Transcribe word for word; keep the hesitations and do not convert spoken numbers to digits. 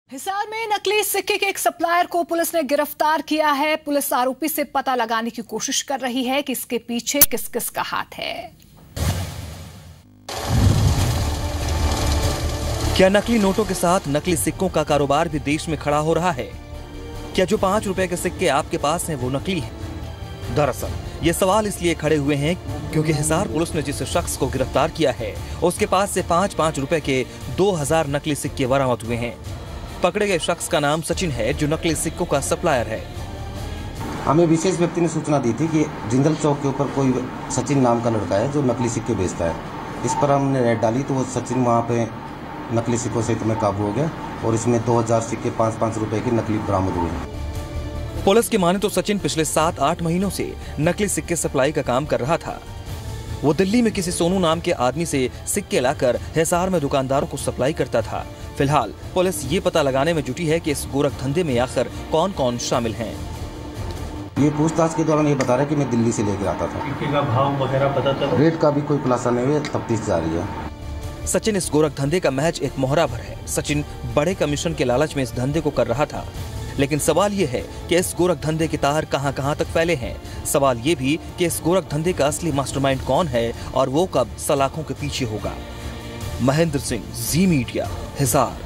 हिसार में नकली सिक्के के एक सप्लायर को पुलिस ने गिरफ्तार किया है। पुलिस आरोपी से पता लगाने की कोशिश कर रही है कि इसके पीछे किस किस का हाथ है। क्या नकली नोटों के साथ नकली सिक्कों का कारोबार भी देश में खड़ा हो रहा है? क्या जो पांच रुपए के सिक्के आपके पास हैं वो नकली हैं? दरअसल ये सवाल इसलिए खड़े हुए हैं क्योंकि हिसार पुलिस ने जिस शख्स को गिरफ्तार किया है उसके पास से पांच पांच रुपए के दो हजार नकली सिक्के बरामद हुए हैं। पकड़े गए शख्स का नाम सचिन है जो नकली सिक्कों का सप्लायर है। हमें विशेष व्यक्ति ने सूचना दी थी कि जिंदल चौक के ऊपर कोई सचिन नाम का लड़का है जो नकली सिक्के बेचता है। इस पर हमने रेड डाली तो वो सचिन वहाँ पे नकली सिक्कों से में काबू हो गया और इसमें दो हजार सिक्के पाँच पाँच रुपए की नकली बरामद हुए। पुलिस की माने तो सचिन पिछले सात आठ महीनों से नकली सिक्के सप्लाई का काम कर रहा था। वो दिल्ली में किसी सोनू नाम के आदमी से सिक्के लाकर हिसार में दुकानदारों को सप्लाई करता था। फिलहाल पुलिस ये पता लगाने में जुटी है कि इस गोरख धंधे में आखिर कौन कौन शामिल हैं। ये पूछताछ के दौरान ये बता रहा है कि मैं दिल्ली से लेकर आता था। सिक्के का भाव वगैरह पता चला? रेट का भी कोई खुलासा नहीं हुआ, तफ्तीश जारी है। सचिन इस गोरख धंधे का महज एक मोहरा भर है। सचिन बड़े कमीशन के लालच में इस धंधे को कर रहा था, लेकिन सवाल ये है कि इस गोरख धंधे के तार कहां कहां तक फैले हैं। सवाल ये भी कि इस गोरख धंधे का असली मास्टरमाइंड कौन है और वो कब सलाखों के पीछे होगा। महेंद्र सिंह, जी मीडिया, हिसार।